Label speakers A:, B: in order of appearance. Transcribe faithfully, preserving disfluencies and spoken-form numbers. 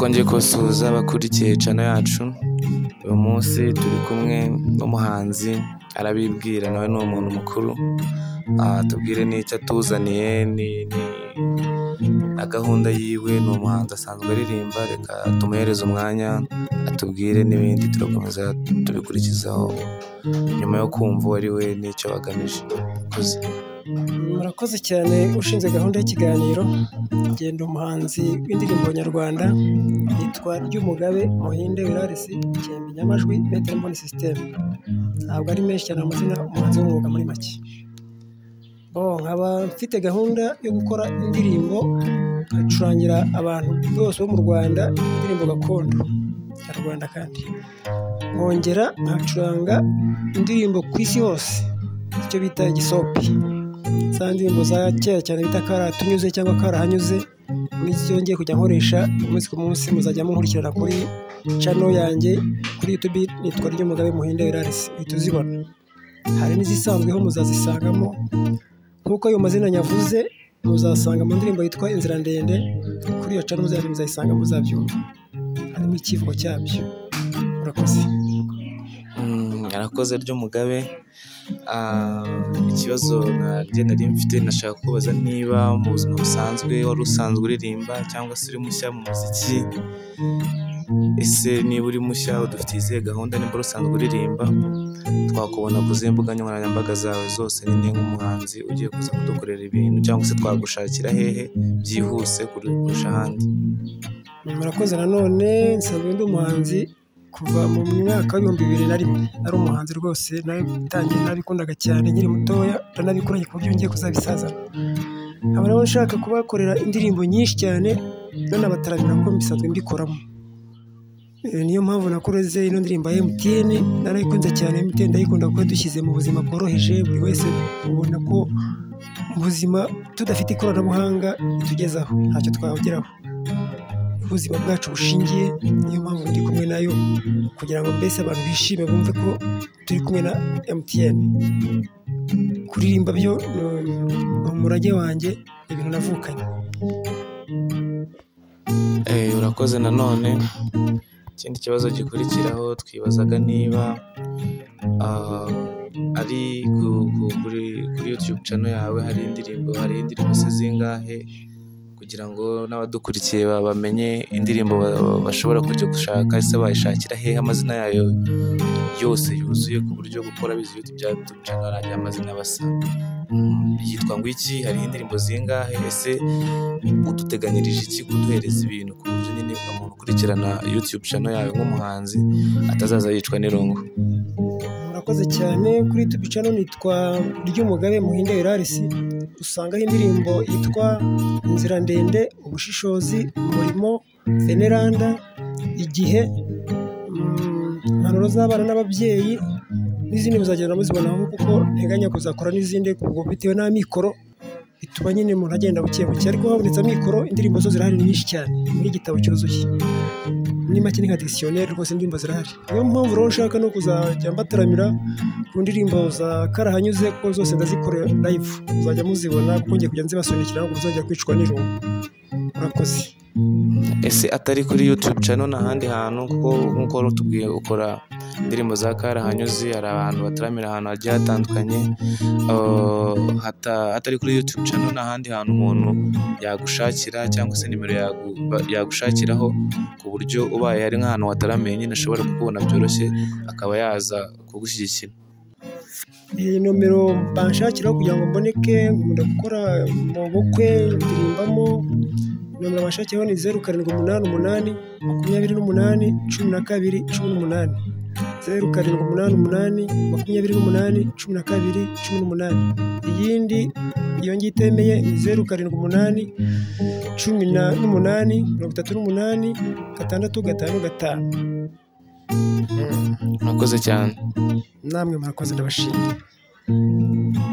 A: twongeye kubasuhuza abakurikiye channel yacu. Uyu munsi turi kumwe n'umuhanzi arabibwira, nawe ni umuntu mukuru, atubwire n'icyo atuzaniye ni na gahunda yiwe. Ni umuhanzi asanzwe aririmba, reka tumuhereze umwanya atubwire n'ibindi turakomeza tubikurikizaho nyuma yo kumva uwo ari we n'icyo bagamije. Murakoze.
B: Murakoze cyane ushinzwe gahunda y'ikiganiro. Ngenda umuhanzi w'indirimbo nyarwanda, yitwa Ryumugabe Muhinde Wirarisi Cyembe Nyamajwi Metero Mboni System. Ntabwo ari menshi cyane amazina, umuhanzi w'umwuga muri make. Bo nkaba mfite gahunda yo gukora indirimbo acurangira abantu bose bo mu Rwanda, indirimbo gakondo nyarwanda, kandi nkongera nkacuranga indirimbo ku isi hose, icyo bita igisopi, za ndirimbo za kera cyane bita karatunyuze cyangwa karahanyuze. N'icyo ngiye kujya nkoresha umunsi ku munsi, muzajya munkurikirana kuri channel yanjye kuri YouTube, nitwa Ryumugabe Muhinde Wirarisi, uhita uzibona. Hari n'izisanzweho muzazisangamo nk'uko ayo mazina nyavuze, muzasanga mu ndirimbo yitwa Inzira Ndende. Kuri iyo channel muzajya muzayisanga, muzabyumva harimo ikivugo cyabyo. Murakoze.
A: Arakoze Ryumugabe. Ikibazo nari nari mfite, nashaka kubaza niba mu buzima busanzwe wari usanzwe uririmba cyangwa se uri mushya mu muziki. Ese niba uri mushya udufitiye izihe gahunda? Niba usanzwe uririmba, twakubona ku zihe mbuga nkoranyambaga zawe zose, ni nk'umuhanzi ugiye kuza kudukorera ibintu, cyangwa se twagushakira hehe byihuse kurusha ahandi?
B: Murakoze. Nanone nsanzwe ndi umuhanzi kuva mu mwaka w'ibihumbi bibiri na rimwe. Ari umuhanzi rwose nabitangiye nabikundaga cyane nkiri mutoya, ndanabikuranye ku buryo ngiye kuzabisaza. Aba rero nshaka kubakorera indirimbo nyinshi cyane, nanabataramira ko mbisanzwe mbikoramo. Niyo mpamvu nakoreze ino ndirimbo ya M T N. Narayikunze cyane. M T N ndayikunda kuko dushyize mu buzima bworoheje, buri wese ubona ko mu buzima tudafite ikoranabuhanga bitugezaho ntacyo twageraho, ubuzima bwacu bushingiye. Niyo mpamvu ndi kumwe nayo, kugira ngo mbese abantu bishime, bumve ko turi kumwe na M T N. Kuririmba byo ni umurage wanjye, ibintu navukanye.
A: Eh, urakoze. Nanone ikindi kibazo gikurikiraho, twibazaga niba ari kuri YouTube channel yawe hari indirimbo hari indirimbo se zingahe, kugira ngo n'abadukurikiye bamenye indirimbo bashobora kujya gushaka, ese bayishakira hehe, amazina yayo yose yuzuye ku buryo gukora bizi YouTube bya YouTube channel ajya amazina basa. Yitwa ngo iki? Hari indirimbo zingahe? Ese uduteganyirije iki kuduhereza ibintu ku buryo nyine umuntu ukurikirana YouTube channel yawe nk'umuhanzi atazaza yicwa n'irungu?
B: Murakoze cyane. Kuri YouTube channel nitwa Ryumugabe Muhinde Wirarisi. Usangaho indirimbo yitwa Inzira Ndende, Ubushishozi, Umurimo, Veneranda, Igihe, Impanuro z'abana n'ababyeyi, n'izindi muzagenda muzibonaho, kuko nteganya kuzakora n'izindi ubwo bitewe n'amikoro bituma nyine umuntu agenda buke buke, ariko habonetse amikoro indirimbo zo zirahari nyinshi cyane, n'igitabo cyuzuye ni make, ni nka dictionnaire rwose, indirimbo zirahari. Niyo mpamvu rero nshaka no kuzajya mbataramira ku ndirimbo za karahanyuze, kuko zose ndazikorera live, muzajya muzibona, kuko ngiye kujya nzibasunikira ngo muzajya kwicwa n'irungu. Murakoze.
A: Ese atari kuri YouTube channel n'ahandi hantu? Kuko nk'uko tubwiye ukora indirimbo za karahanyuze, hari abantu bataramira ahantu hagiye hatandukanye. Atari kuri YouTube channel n'ahandi hantu umuntu yagushakira, cyangwa se nimero yagushakiraho, ku buryo ubaye hari nk'ahantu wataramenye nyine ashobora kukubona byoroshye akaba yaza kugushyigikira?
B: Iyi nomero banshakiraho kugira ngo mboneke, nkunda gukora mu bukwe ndirimbamo. Nomero bashakiraho ni zeru karindwi umunani umunani makumyabiri n'umunani cumi na kabiri cumi n'umunani, zeru karindwi umunani umunani makumyabiri n'umunani cumi na kabiri cumi n'umunani. Iyindi iyo ngiyo itemeye ni zeru karindwi umunani cumi n'umunani mirongo itatu n'umunani gatandatu gatanu gatanu.
A: Murakoze cyane.
B: Namwe murakoze, ndabashimiye.